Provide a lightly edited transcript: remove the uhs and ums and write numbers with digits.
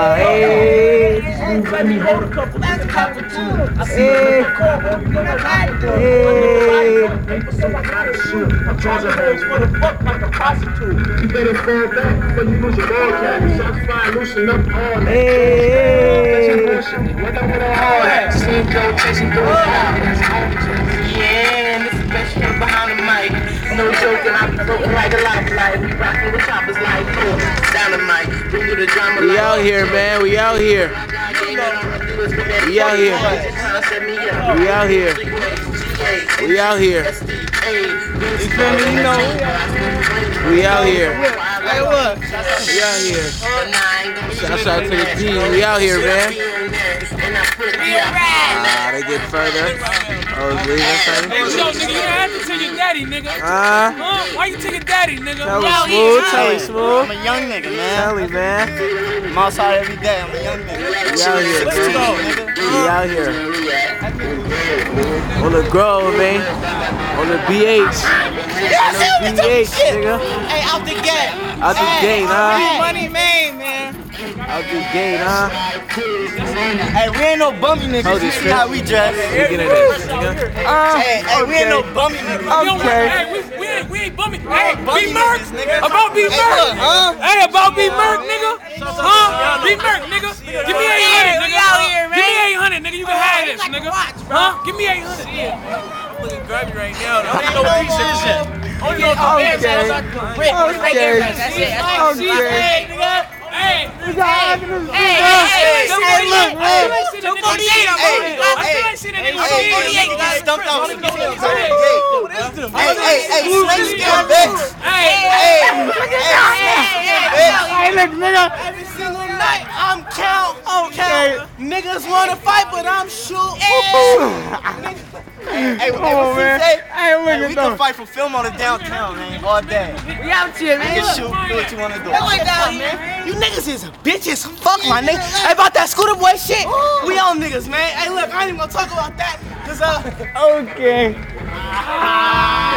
Hey. Let me hold a couple. That's a couple too. I see Hey. the call, but you know how to do it. So I gotta shoot. I'm charging hoes for the fuck like a prostitute. You better fall back before you lose your ball cap. Shots fire, loosen up all that. Hey. What up with all that? Seeing Joe chasing through the crowd. Yeah, and this is best shit behind the mic. No joking, I be floating like a lifeline. We rockin' with choppers like dynamite. Bring you the drama. We out here, man. We out here. We out here. We out here. We out here. You feel me? You know. We out here. Hey, what? We out here. Shout out to the team. We out here, man. They get further. Oh, leaving further. Hey, yo, nigga, you have to tell your daddy, nigga. Why you tell your daddy, nigga? Tell him smooth. Tell him smooth. I'm a young nigga, man. Tell him, man. I'm outside every day. I'm a young nigga. We out here, Let's man. go, nigga. We out here. On the Grove, man. On the BH. On the BH, nigga. Hey, out the gate. Out the gate, huh? Money made, man. Out the gate, huh? Hey, we ain't no bummy niggas. Hold You this see how we dress. Speaking of this, nigga. Hey, we ain't no bummy niggas. Okay. Hey, we ain't bumming. Hey, bummy B-Merc. niggas, nigga. About B-Merc. Huh? Hey, about B-Merc, nigga. Huh? B-Merc, nigga. Give me 800, nigga. Give me 800, nigga. You can have this, nigga. Huh? Give me 800. I'm looking grubby right now. I don't know what these shit is yet. Only know what the Okay. Hey, We got hey, look, man. Hey, stumped out. Hey, snake skin, bitch. Hey, look, nigga. Every single night, I'm count. Okay. Niggas wanna fight, but I'm shoot. Hey, Come on, man. Hey, look we at can them. fight for film on the downtown, man, all day. We out here, You man. can shoot, do what you wanna do. Man. You niggas is bitches. Fuck my nigga. Hey, about that scooter boy shit, we on niggas, man. Hey, look, I ain't even gonna talk about that, cause Okay.